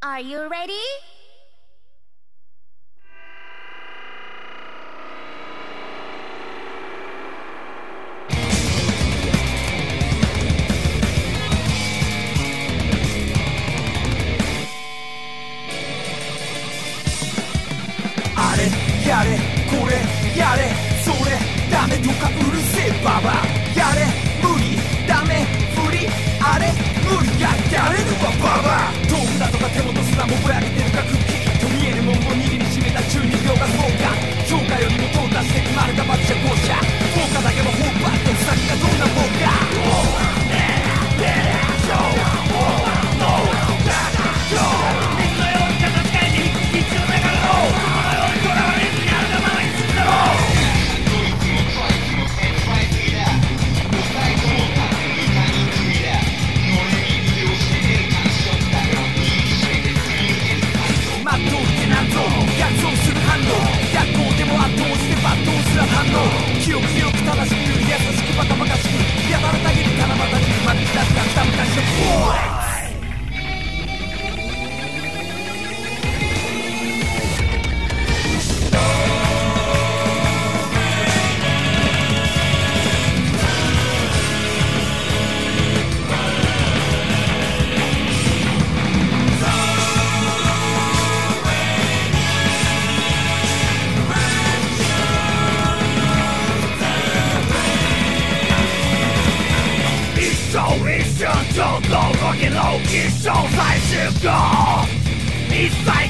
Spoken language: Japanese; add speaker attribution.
Speaker 1: Are you ready?
Speaker 2: あれやれこれやれそれダメとかうるせえババアやれ無理ダメ不利あれ無理やれるわババア道具だとか手元すらもぼやけてるかくっきりと見えるもんを握りしめた12秒がそうか評価よりも到達的丸がバッチャこうしゃ効果だけはホーバット先がどんなもんか記憶強く正しく優しくバカバカしくやたらたぎる七夕にまで出した二昔のボーイちょっと動きの一生最終号一切